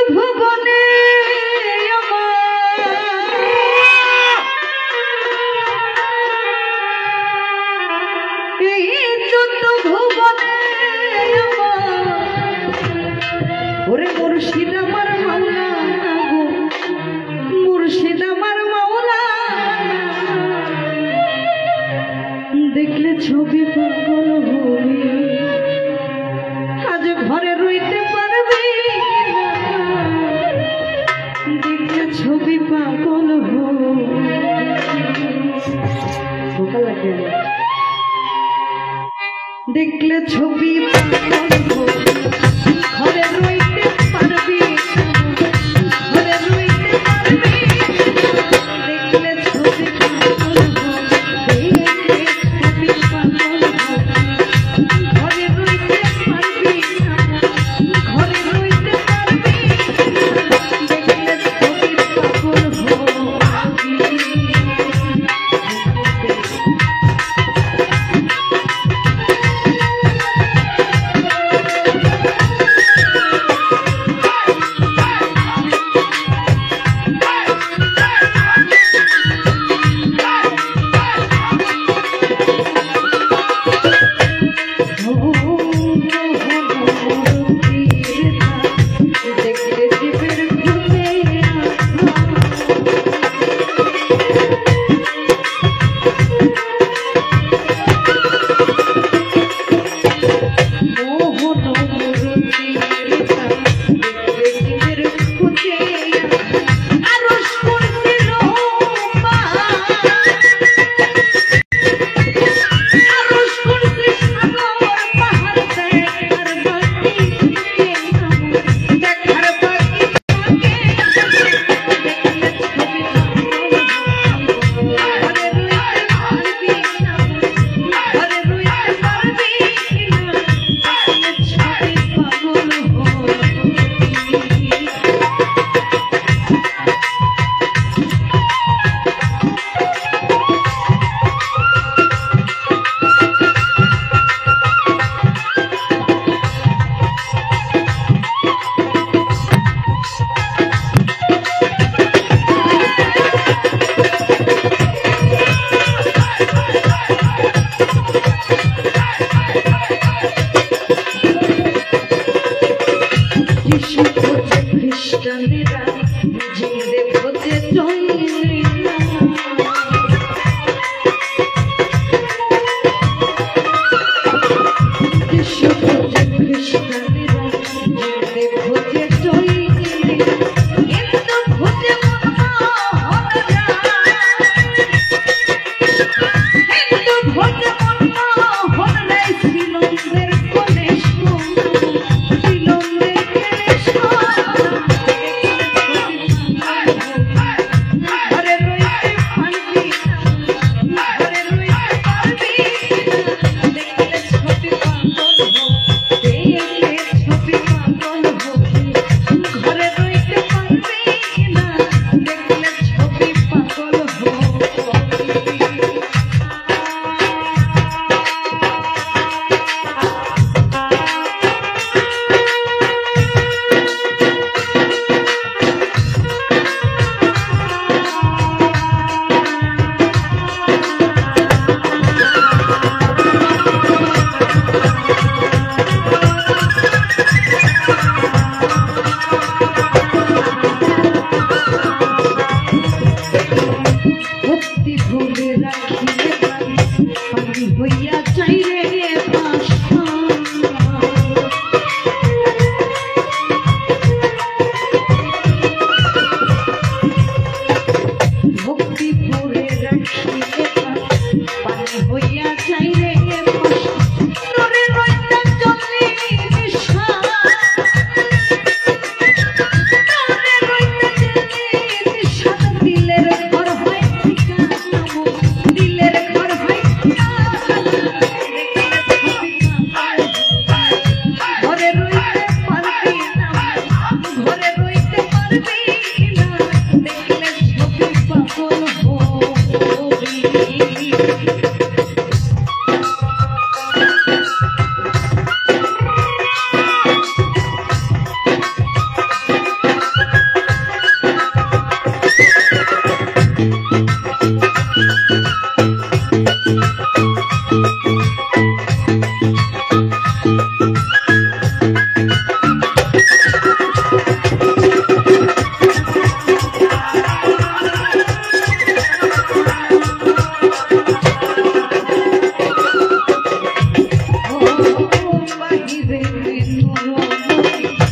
ভুবনে এই যত ভুবনে ওরে মুর্শিদ আমার মাওলা মুর্শিদ আমার মাওলা দেখলে ছবি পাগল হবি আজ ঘরে রইতে পারবি দেখলে ছবি পাগল হবি দেখলে ছবি পাগল হবি ঘরে রইতে পারবি ঘরে রইতে পারবি দেখলে ছবি পাগল হবি দেখলে ছবি পাগল হবি ঘরে রইতে পারবি ঘরে রইতে পারবি দেখলে ছবি পাগল হবি খ্রিস্টানেরা জিন্দে ভোজে চইলা যিশু ভোজে খ্রিস্টানেরা জিন্দে ভোজে চইলা কিন্তু ভোজে মনমোহনরা কিন্তু ভোজে মনমোহনরা শ্রীনন্দের কলেশ শ্রীনন্দের ছবি পাগল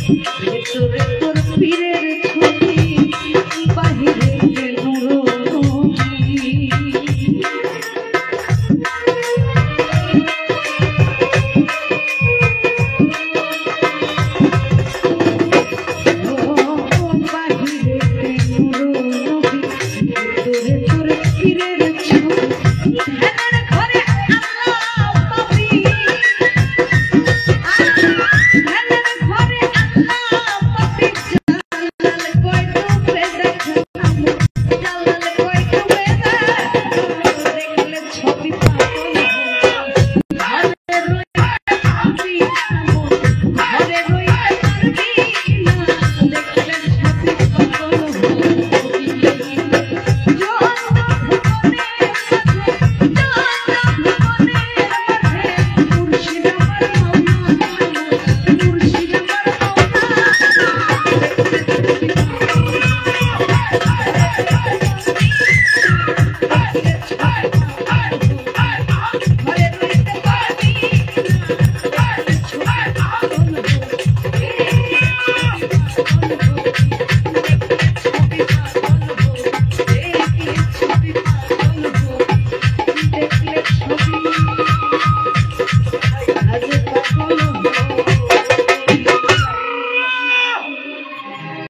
ভেতরে